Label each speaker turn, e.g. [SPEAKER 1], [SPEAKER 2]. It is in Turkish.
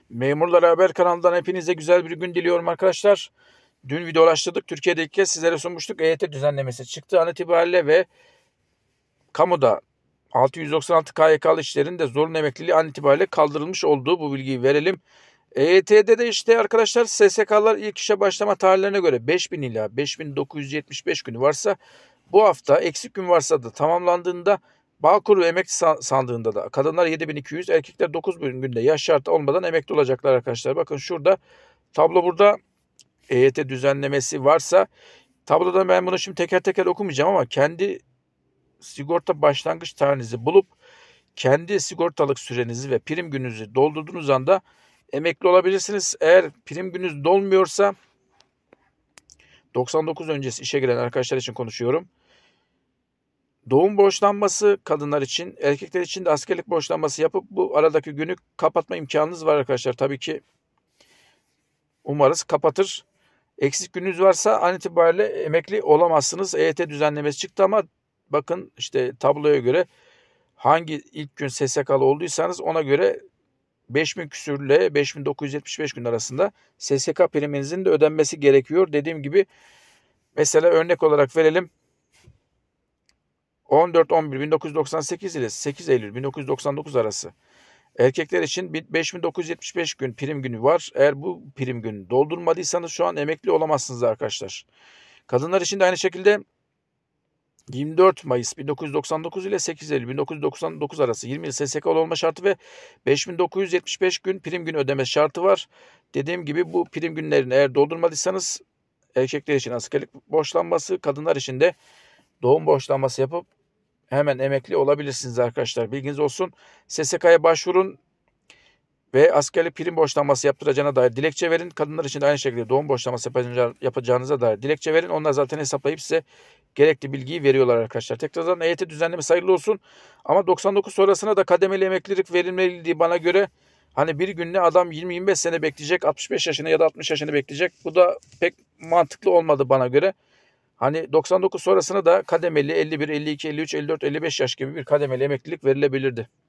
[SPEAKER 1] Memurlar Haber kanalından hepinize güzel bir gün diliyorum arkadaşlar. Dün videolaştırdık. Türkiye'de ilk kez sizlere sunmuştuk. EYT düzenlemesi çıktı an itibariyle ve kamuda 696 KYK'lı işlerin de zorunlu emekliliği an itibariyle kaldırılmış olduğu bu bilgiyi verelim. EYT'de de işte arkadaşlar SSK'lar ilk işe başlama tarihlerine göre 5000 ila 5975 günü varsa bu hafta eksik gün varsa da tamamlandığında Bağkur ve emekli sandığında da kadınlar 7200, erkekler 9000 günde yaş şartı olmadan emekli olacaklar arkadaşlar. Bakın şurada tablo burada EYT düzenlemesi varsa tabloda ben bunu şimdi teker teker okumayacağım ama kendi sigorta başlangıç tarihinizi bulup kendi sigortalık sürenizi ve prim gününüzü doldurduğunuz anda emekli olabilirsiniz. Eğer prim gününüz dolmuyorsa 99 öncesi işe giren arkadaşlar için konuşuyorum. Doğum borçlanması kadınlar için, erkekler için de askerlik borçlanması yapıp bu aradaki günü kapatma imkanınız var arkadaşlar. Tabii ki umarız kapatır. Eksik gününüz varsa an itibariyle emekli olamazsınız. EYT düzenlemesi çıktı ama bakın işte tabloya göre hangi ilk gün SSK'lı olduysanız ona göre 5000 küsürle 5975 gün arasında SSK priminizin de ödenmesi gerekiyor. Dediğim gibi mesela örnek olarak verelim. 14-11-1998 ile 8 Eylül 1999 arası erkekler için 5975 gün prim günü var. Eğer bu prim günü doldurmadıysanız şu an emekli olamazsınız arkadaşlar. Kadınlar için de aynı şekilde 24 Mayıs 1999 ile 8 Eylül 1999 arası 20 yıl SSK'lı olma şartı ve 5975 gün prim günü ödeme şartı var. Dediğim gibi bu prim günlerini eğer doldurmadıysanız erkekler için askerlik borçlanması, kadınlar için de doğum borçlanması yapıp hemen emekli olabilirsiniz arkadaşlar. Bilginiz olsun. SSK'ya başvurun ve askerlik prim borçlanması yaptıracağına dair dilekçe verin. Kadınlar için de aynı şekilde doğum borçlanması yapacağınıza dair dilekçe verin. Onlar zaten hesaplayıp size gerekli bilgiyi veriyorlar arkadaşlar. Tekrardan EYT düzenlemesi hayırlı olsun. Ama 99 sonrasına da kademeli emeklilik verilmeliği bana göre hani bir günde adam 20-25 sene bekleyecek, 65 yaşını ya da 60 yaşını bekleyecek. Bu da pek mantıklı olmadı bana göre. Hani 99 sonrasına da kademeli 51, 52, 53, 54, 55 yaş gibi bir kademeli emeklilik verilebilirdi.